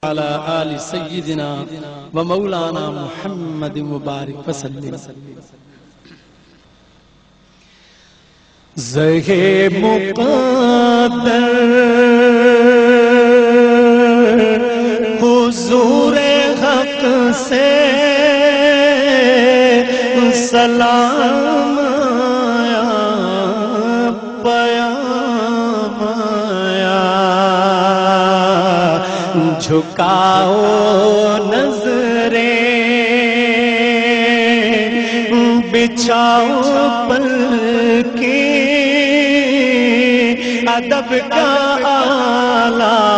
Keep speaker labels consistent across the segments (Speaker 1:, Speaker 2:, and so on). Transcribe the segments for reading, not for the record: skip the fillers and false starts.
Speaker 1: وعلى آل سيدنا ومولانا محمد مبارک وسلم. زہے مقدر حضور حق سے سلام آیا، پیام آیا. جھکاؤ نظریں، بچھاؤ پلکیں، ادب کا اعلیٰ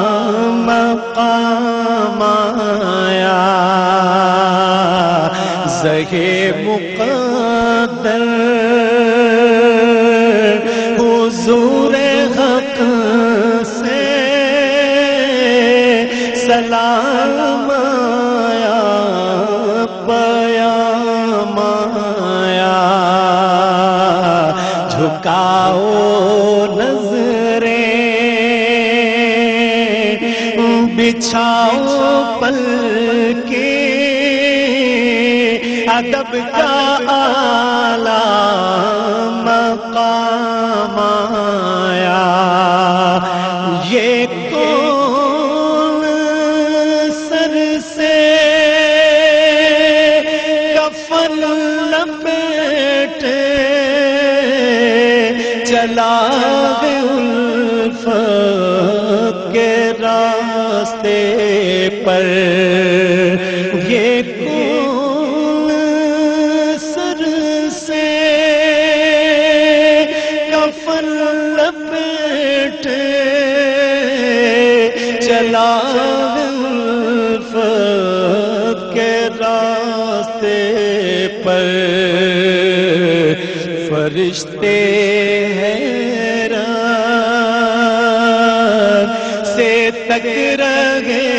Speaker 1: مقام آیا. زہے مقدر حضور حق سے سلام آیا، پیام آیا. جھکاؤ نظریں، بچھاؤ پلکیں، ادب کا اعلیٰ مقام آیا. یہ کون سر سے کفن لپیٹے چلا ہے الفت کے راستے پر. یہ کون سر سے کفن لپیٹے چلا ہے الفت کے راستے پر. فرشتے حیران سے تک رہے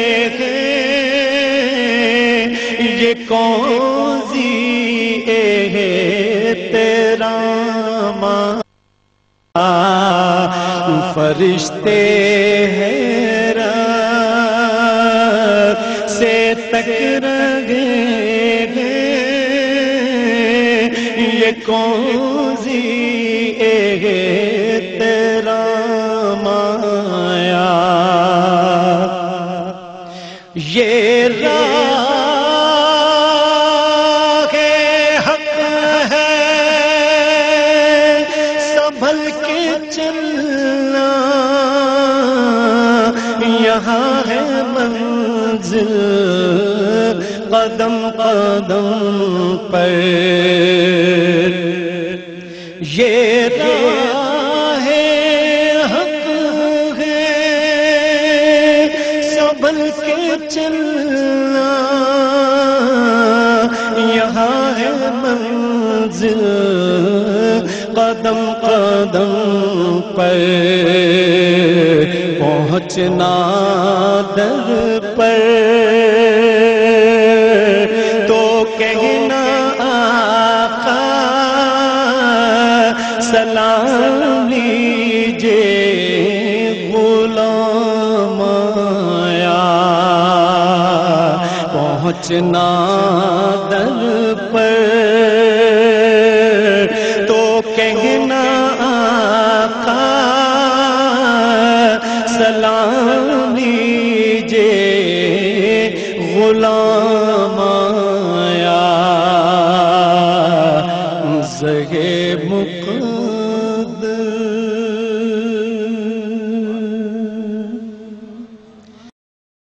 Speaker 1: ہیں، یہ کون سی احترام. فرشتے حیران سے تک رہے ہیں، یہ کون سی احترام آیا. یہ راہ حق ہے، سنبھل کے چلنا، یہاں ہے منزل قدم قدم پر. یہ راہ حق ہے، سنبھل کے چلنا، یہاں ہے منزل قدم قدم پر. پہنچنا در پر تو کہنا آقا سلام لیجے غلام آیا. پہنچنا در پر تو کہنا آقا سلام لیجے غلام آیا. زہے مقدر